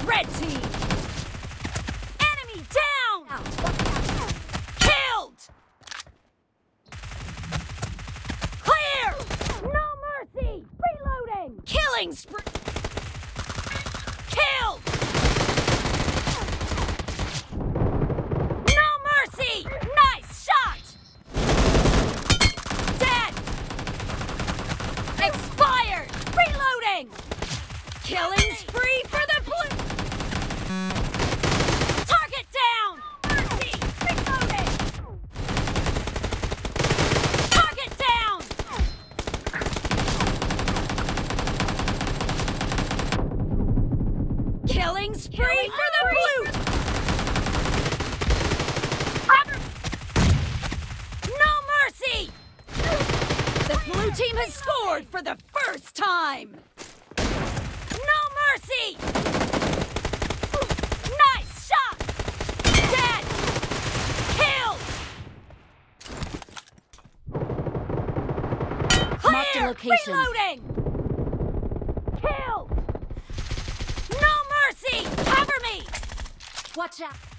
red team! Enemy down! Killed! Clear! No mercy! Reloading! Killing spree! Killed! No mercy! Nice shot! Dead! Expired! Reloading! Killing spree for the blue! Target down! Mercy! Reloading! Target down! Killing spree for the blue! No mercy! The blue team has scored for the first time! No mercy! Nice shot! Dead! Killed! Marked a Clear! location. Reloading! Killed! No mercy! Cover me! Watch out!